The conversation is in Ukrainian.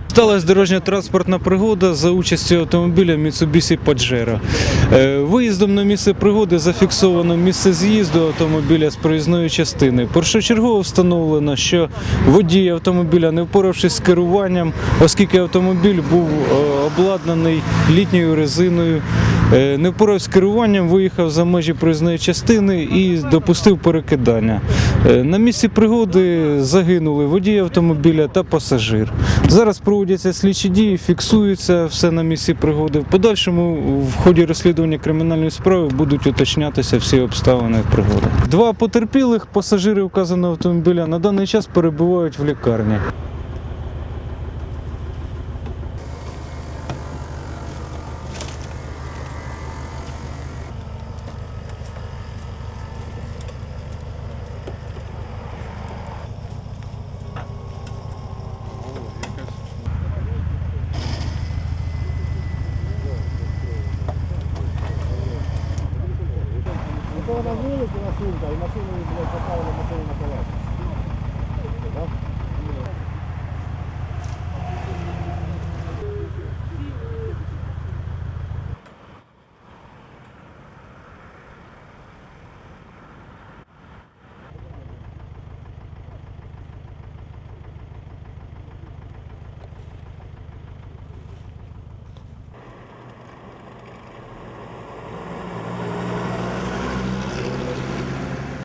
Сталася дорожньо-транспортна пригода за участю автомобіля Mitsubishi Pajero. Виїздом на місце пригоди зафіксовано місце з'їзду автомобіля з проїзної частини. Першочергово встановлено, що водій автомобіля, не впоравшись з керуванням, оскільки автомобіль був обладнаний літньою резиною, не впорався з керуванням, виїхав за межі проїзної частини і допустив перекидання. На місці пригоди загинули водій автомобіля та пасажир. Зараз проводяться слідчі дії, фіксується все на місці пригоди. В подальшому в ході розслідування кримінальної справи будуть уточнятися всі обставини пригоди. Два потерпілих пасажири вказаного автомобіля на даний час перебувають в лікарні. Вона вилетіла сумка, і машину, блядь, попала на машину на колес.